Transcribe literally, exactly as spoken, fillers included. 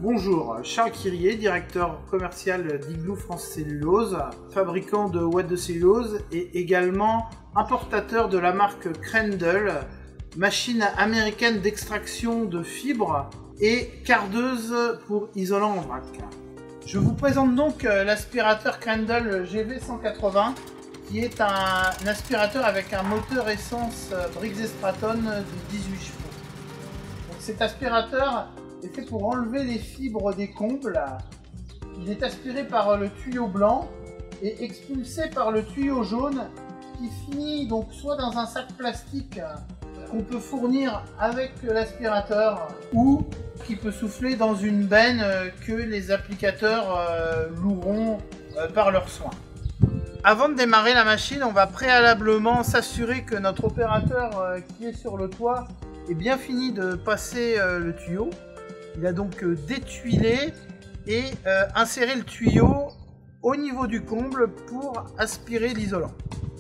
Bonjour, Charles Quirier, directeur commercial d'Igloo France Cellulose, fabricant de ouate de cellulose et également importateur de la marque Crendel, machine américaine d'extraction de fibres et cardeuse pour isolant en vrac. Je vous présente donc l'aspirateur Crendel G V cent quatre-vingts qui est un aspirateur avec un moteur essence Briggs & Stratton de dix-huit chevaux. Donc cet aspirateur est fait pour enlever les fibres des combles. Il est aspiré par le tuyau blanc et expulsé par le tuyau jaune qui finit donc soit dans un sac plastique qu'on peut fournir avec l'aspirateur ou qui peut souffler dans une benne que les applicateurs loueront par leurs soins. Avant de démarrer la machine, on va préalablement s'assurer que notre opérateur qui est sur le toit est bien fini de passer le tuyau. Il a donc détuilé et inséré le tuyau au niveau du comble pour aspirer l'isolant.